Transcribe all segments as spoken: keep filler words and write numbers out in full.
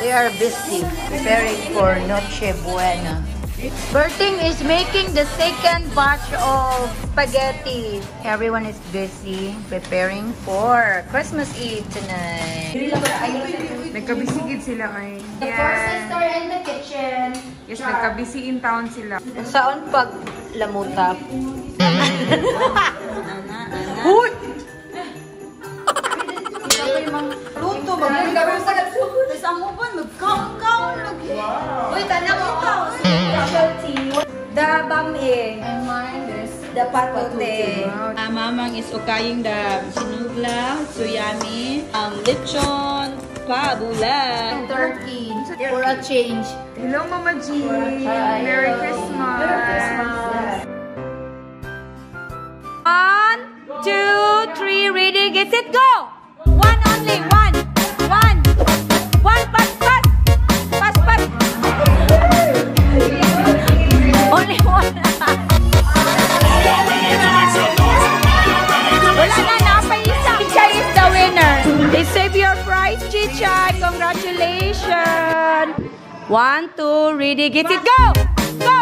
They are busy preparing for Noche Buena. Berting is making the second batch of spaghetti. Everyone is busy preparing for Christmas Eve tonight. Nagkabisi sila ay. The first sister in the kitchen. Yes, nagkabisi in town sila. Saan pag lamutap? Uy! Luto, mag-gawin sa nagsuhod. Sa mo ba? Mag-count-count lagi. Uy, tanang ito. The bami. And mine is the patote. Uh, mamang is ukaying the sinugla, suyami, um, lechon, pabula. Turkey. For a change. Hello, Mama G. Merry Christmas. Merry Christmas. One, two, three, ready, get it, go! One only, one, one, one, pass, pass, pass, pass. Only one. Wala na, napaisa. Chicha is the winner. They save your prize, Chicha. Congratulations. One, two, ready, get it, go! Go!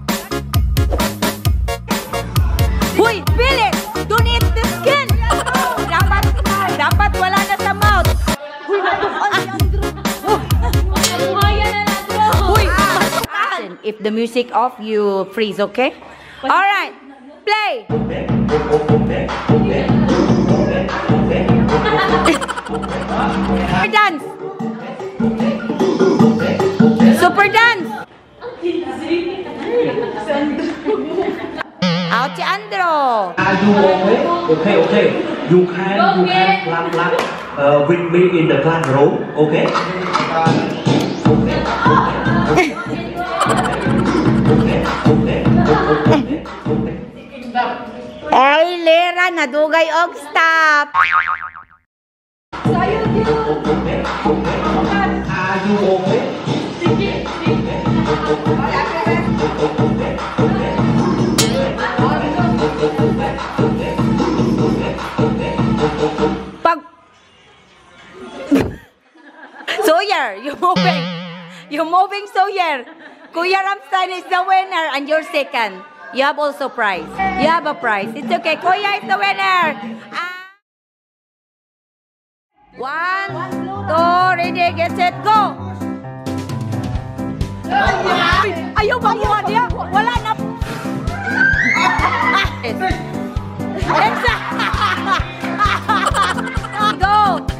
Huy, feel it! Don't eat the skin! Dapat, dapat wala na sa mouth. Huy, natukan si Andrew. Buhaya na Andrew. Huy, if the music off, you freeze, okay? Alright, play! Super dance! Super dance! Out si Andro. Are you okay? Okay, okay. You can, you can clap, clap uh, with me in the classroom, okay? Okay, okay, okay, okay. Ay, Lera, nadugay og stop. Are you okay? Pag Sawyer, you moving. You moving, Sawyer. Kuya Ramstein is the winner and you're second. You have also prize. You have a prize. It's okay. Kuya is the winner. Ah. One, two, ready, get set, go. Ayaw ba mo niya? Wala na. Elsa. Go.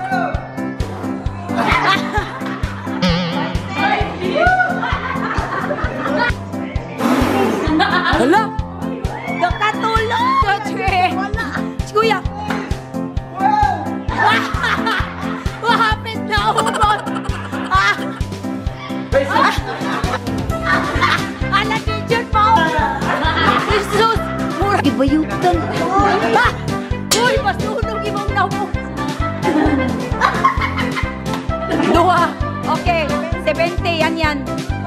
Hala. Nakatulog. Wala. Kuya. What happened now? Ah. Ala, teacher pa. Jesus. Mura. Ibayutan. Ah. Uy, masunog imong na mo. Dua. Okay. seventy. Yan yan.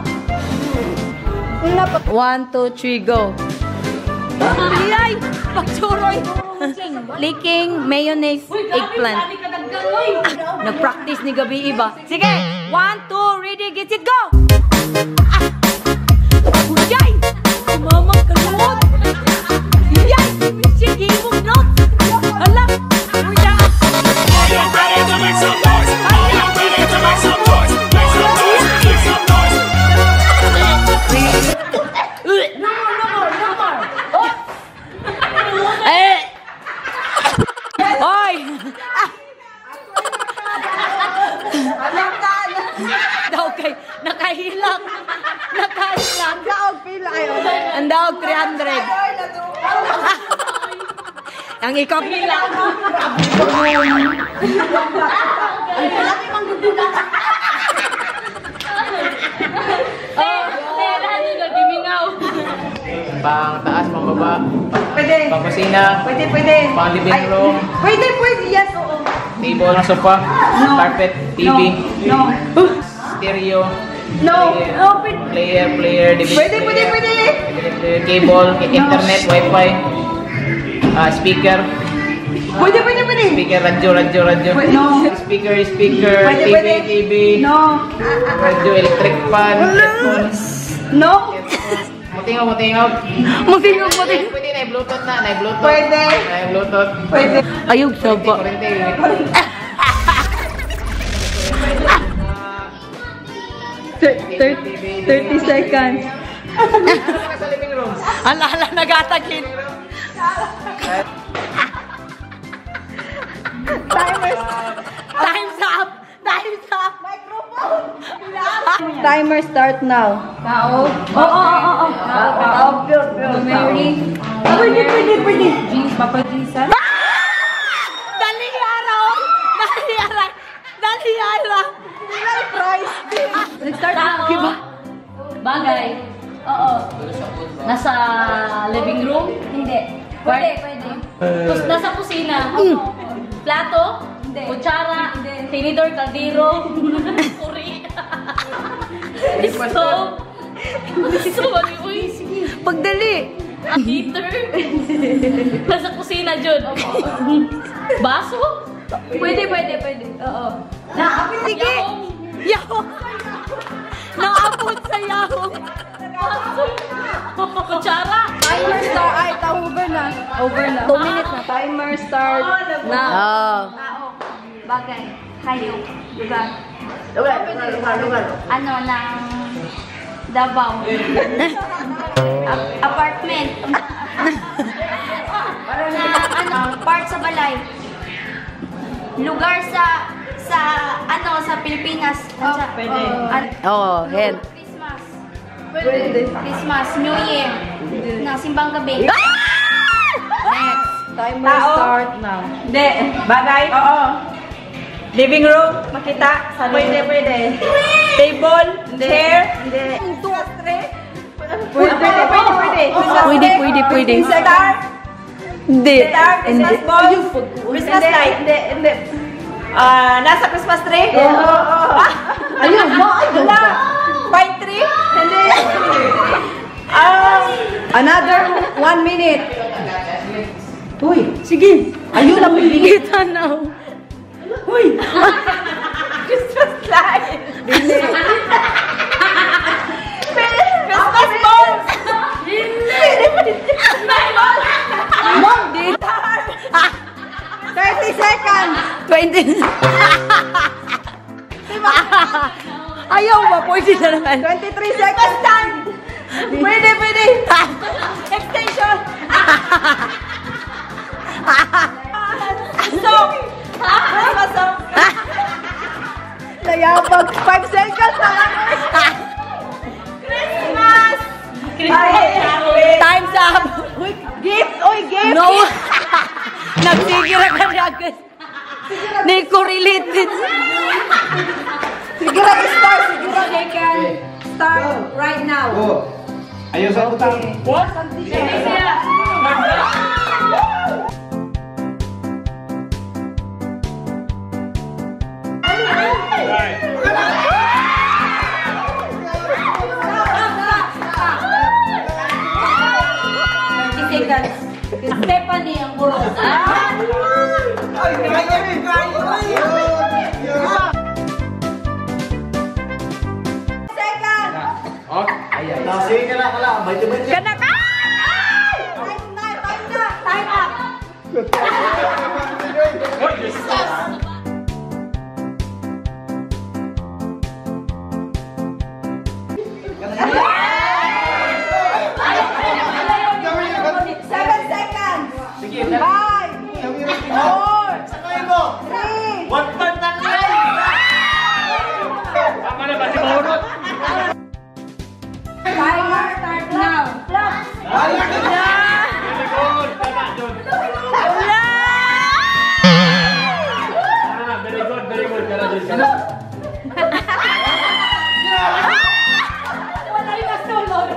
One, two, three, go. Ay! Pagsuroy! Licking mayonnaise eggplant. Ah, nag-practice ni gabi iba. Sige! One, two, ready, get it, go! Ah! Uyay! Mamang kalot! Uyay! Sige, mong not! Hala! Uyay! Are you ready to make some noise? Are you ready to make some noise? Make some noise! Make some noise! No more, no more, no more. Oh. Eh! Hoy! Okay, nakahilak. Nakahilak. Daog pila ayo. Ang daog three hundred. Ang ikaw pila. Lagi mang gugulat. Oh, Lera, hindi na gimingaw. Pang taas, pang baba. Pwede. Pang kusina. Pwede, pwede. Pang living room. Pwede, pwede. Yes, oo. Table, sofa. Carpet, T V. No. Stereo. No. Player, No. player, player, D V D Pwede, pwede, player, pwede. Cable, internet, wifi. Uh, speaker. Pwede, pwede, pwede. Speaker, radyo, radyo, radyo. No. Speaker, speaker, Pwede, T V, pwede. T V. No. Radyo, electric fan, headphones. No. Mutingaw, mutingaw. Mutingog, mutingog. Pwede na, Bluetooth na, na Bluetooth. Pwede. Na Bluetooth. Pwede. Ayog sa ba? Kurente. thirty seconds. Sa living room. Ala, ala, nagatagin. Timer. Time's up! Time's up! Timer start now. Tao. Oo, oo, oo. Oo, build, build. Mary. Pwede, pwede, pwede. Jeans, papagisa. Dali araw! Dali araw! Dali araw! Price. Nag-start ako. Diba? Bagay. Oo. Nasa living room? Hindi. Pwede, pwede. Tapos nasa kusina? Oo. Plato? Hindi. Kutsara? Hindi. Tinidor, kaldero? Kuri? Stove? Stove? Uy, pagdali. Heater? Nasa kusina, Jun. Baso? Pwede, pwede, pwede. Oo. Naapit, sige. Yahoo! Naapot sa yahoo! Baso? Kutsara? Timer start. Ay, ta over na. Over na. Two minutes na. Timer start now. Oh. Tao, bagay, hayop, lugar. Lugar, lugar, lugar, lugar. Ano, ng Davao. A- apartment. na, ano, part sa balay. Lugar sa, sa, ano, sa Pilipinas. Oh, Sa- pwede. oh, an- Oh, hen. Christmas. Pwede. Christmas, New Year. Na, simbang gabi. Next. Timer start now. Hindi. Bagay? Oo. Living room? Makita? Pwede, pwede. Table? Chair? Hindi. Two, three? Pwede, pwede, pwede, pwede. Pwede, pwede, pwede. Star? Hindi. Star? Christmas ball? Christmas light? Hindi, hindi. Ah, nasa Christmas tree? Oo, oo. Ayun, mo, ayun. Pine tree? Hindi. Um, another one minute. Uy, sige. Ayun lang pili. Kita na. Uy. Christmas light. Hindi. Christmas balls. Hindi. Mom, dito. thirty seconds. twenty. Ayaw ba? Pwede na naman. twenty-three seconds. Stand. Pwede, pwede. Extension. Song. Christmas song. Layabag. five seconds na lang. Christmas. Ay, Time's up. Uy, gift. Uy, gift. No. Nagsigira ka na agad. Hindi ko related. Siguro start. Siguro they can start right now. Ayaw sa utang. What? Stephanie ang burong. Second. Oh, ayan. Kana ka! Time na, time na. Time up. Seven seconds. Five. Four. Three. Timer start now. Very good, very good. Wala yung nasulog.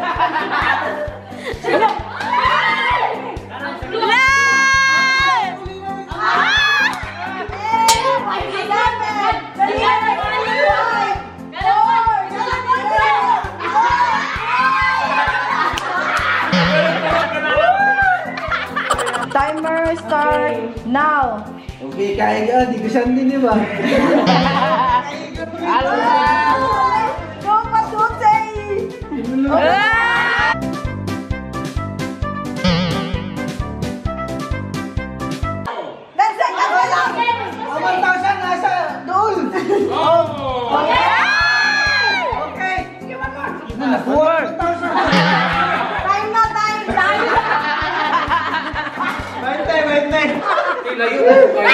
Timer start now. Okay, kaya ka. Di ko siyan din, di ba? Go, Pasutay! Nasa ka ba lang? one thousand nasa doon. Okay. Okay. Sige, one more. one thousand. Time na, time, time. Bente, bente. Ilayo.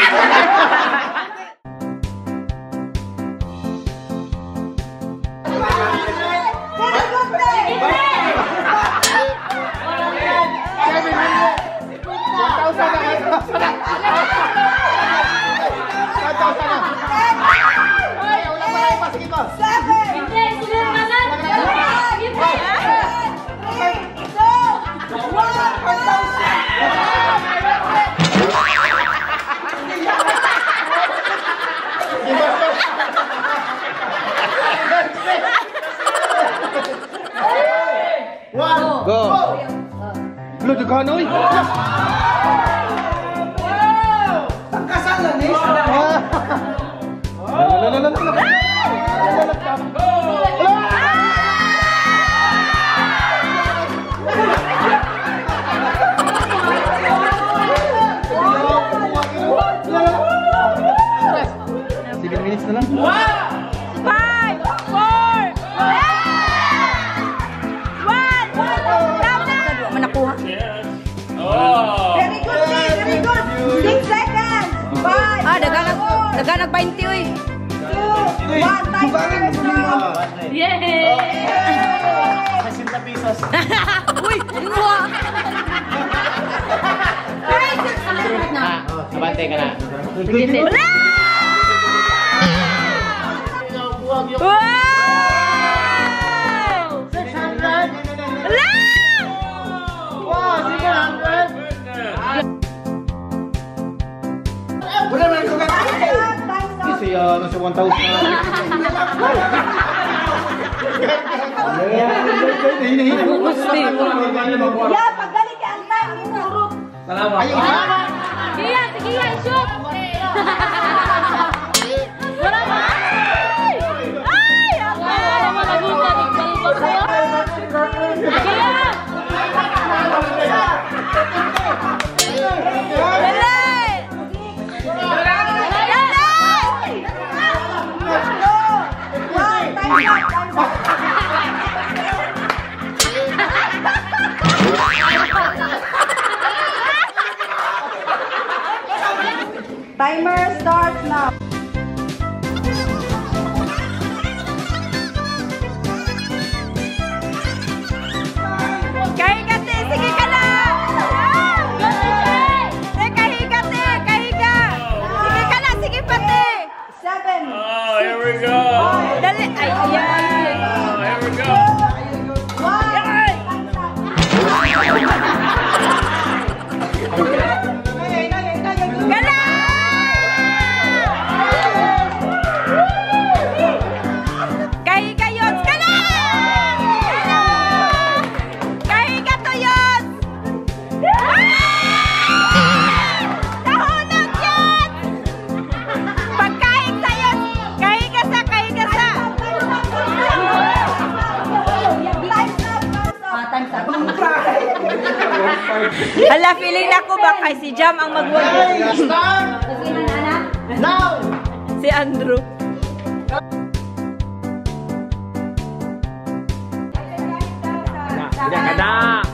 Go! Lo, daghan oy! Tangkasan lang eh. La la la la la. Sige, minutes na lang. Five, four, one. Down na. Dua man nakuha. Very good, Nick. Very good. Six seconds. Five. Ah, dagan nag dagan nag twenty oy. Two. One. Timer stop. Yay! sixty pesos. Uy, inuha. Abante ka na. Wala! Wow! six hundred. Wala! Wow, six hundred. Wala man ko ka. Kasi uh, nasa one thousand. Hina, hina. Yeah, pagaling ka ang time. Salamat. Sige yan, sige yan, shoot! Wala ba? Ay! Ay! Wala ba nagutan? Sige yan! Dali! Timer starts now. Kahigate, sige ka na! Te, kahigate, kahiga! Sige ka na, sige pati! Seven. Oh, here we go. Dali, ay, ayan! Oh, here we go. Gala! Kahiga yun! Gala! Kahiga to yun! Nahulog yun! Pagkahig sa yun! Kahiga sa, kahiga sa! Hala, feeling na ko ba kay si Jam ang magwag? Now! Si Andrew. Tidak ada.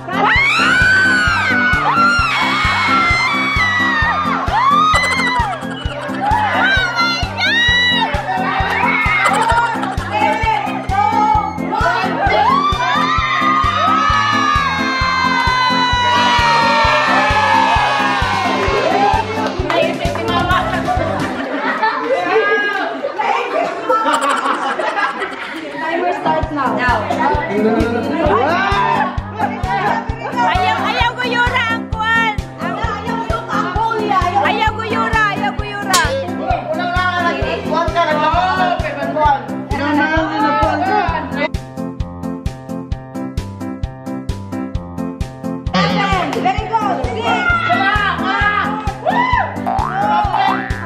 Timer starts now. Ayaw, ayaw guyura ang kuwan. Ayaw guyura, ayaw guyura. Very good. Six.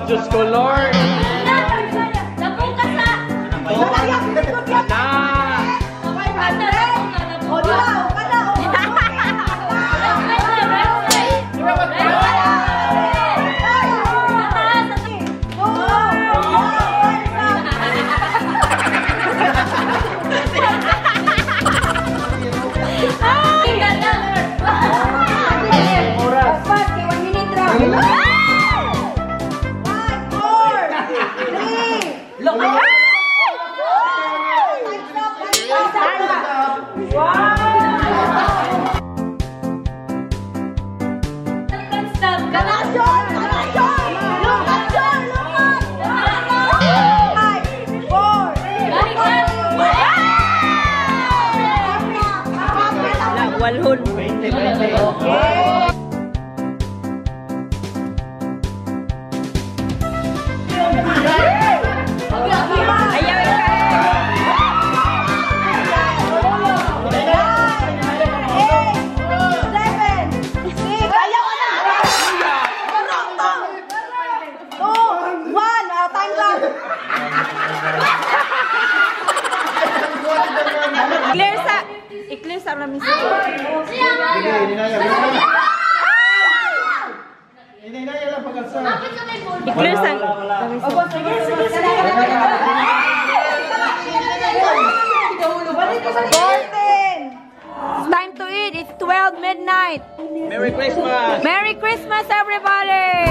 Diyos ko, Lord. Nabukas na! Na. O, di ba? O, kada, o. Walhon. I-clear sa, i-clear sa namin sa. I-clear sa. It's time to eat. It's twelve midnight. Merry Christmas. Merry Christmas, everybody.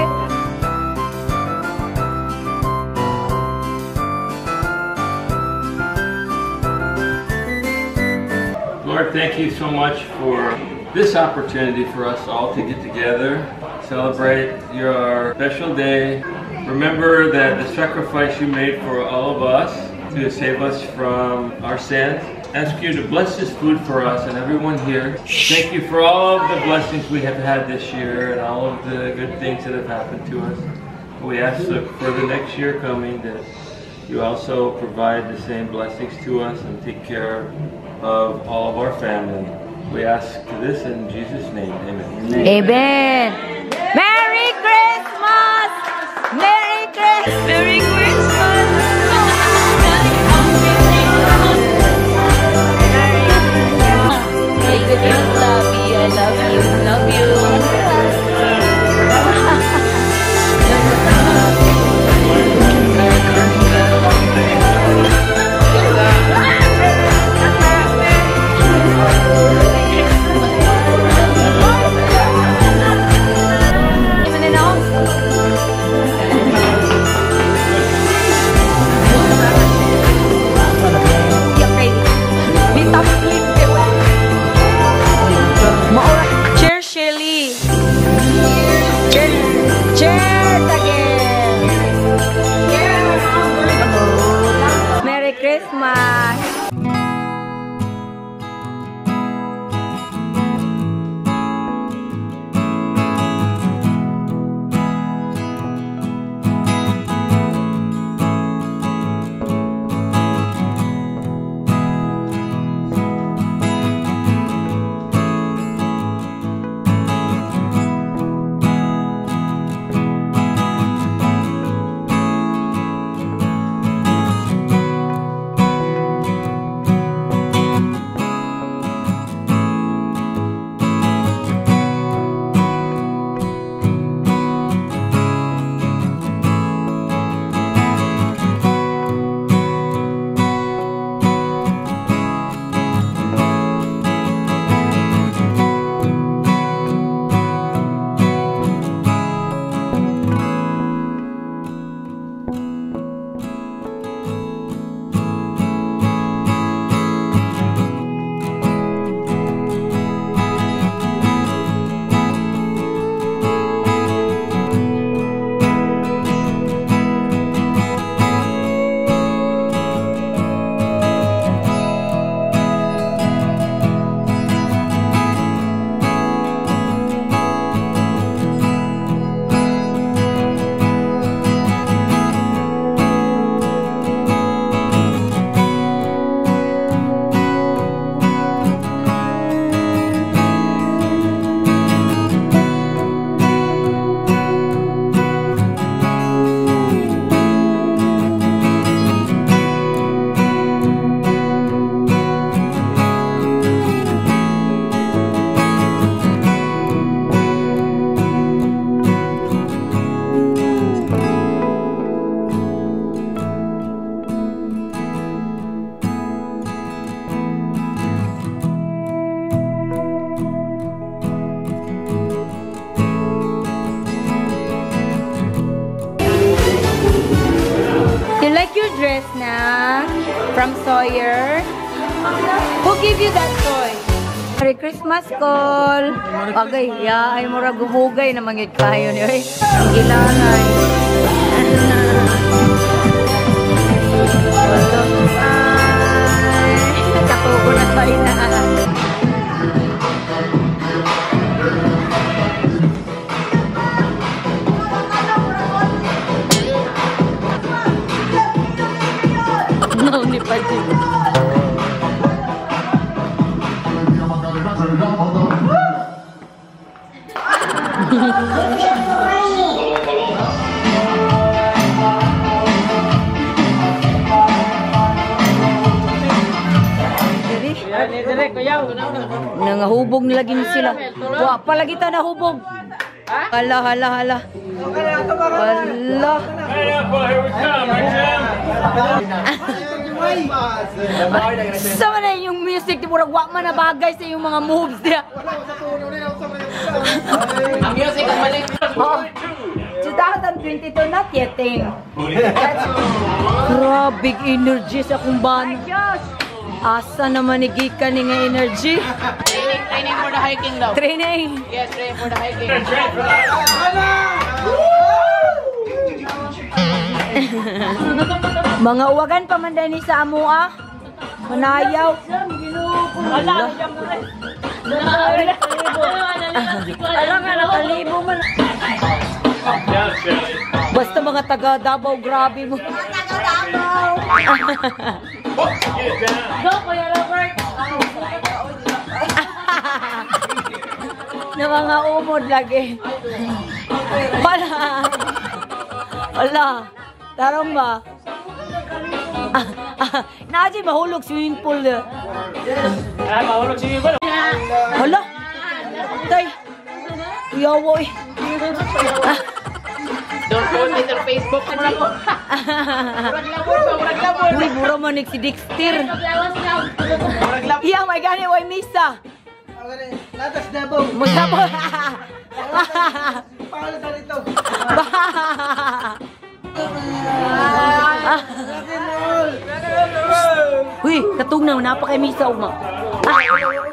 Lord, thank you so much for this opportunity for us all to get together, celebrate your special day. Remember that the sacrifice you made for all of us to save us from our sins. Ask you to bless this food for us and everyone here. Thank you for all of the blessings we have had this year and all of the good things that have happened to us. We ask that for the next year coming that you also provide the same blessings to us and take care of all of our family. We ask this in Jesus' name. Amen. Amen. Merry Christmas. Merry Christmas. Merry Christmas. Hey, good night, Lovey. I love you. Love you. Cheers, Shelly. Cheers. Cheers again. Merry Christmas. dress na from Sawyer. Who give you that toy? Merry Christmas, Col. Agay, ya, ay mura gumugay na mangit kayo niyo. Eh. Ang gilanay. Ay, katubo na tayo na. No, ni Paji. Nangahubog na lagi sila. Wa pa lagi ta nahubog. Hala, hala, hala. Hala. Here we come, Sama na yung music, di murag wa man na bagay sa yung mga moves niya. Ang music ang mali. Oh, twenty twenty-two not yet, ting. Grabe energy sa kung bana. Asa naman ni Gika ni nga energy? Training, training for the hiking daw. Training. Yes, training for the hiking. Mga uwagan pa man din sa amo ah. Manayaw. Wala. Alam nga nakalibo man. Basta mga taga Davao, grabe mo. Taga Davao. Go, Kuya Robert. Na mga umod lagi. Wala. Wala. Tarong ba? Ah, ah, Naji mahulog swimming pool. Ah, mahulog swimming pool. Hala. Tay. Yawo eh. Don't post it on Facebook. Murag labor ba? Murag labor. Uy, mura mo ni si Dexter. Murag labor. Iya, may gani, way misa. Latas Davao. Magsapo. Pangalan na rito. Uy, katugnaw, napakay misa uma. Ah.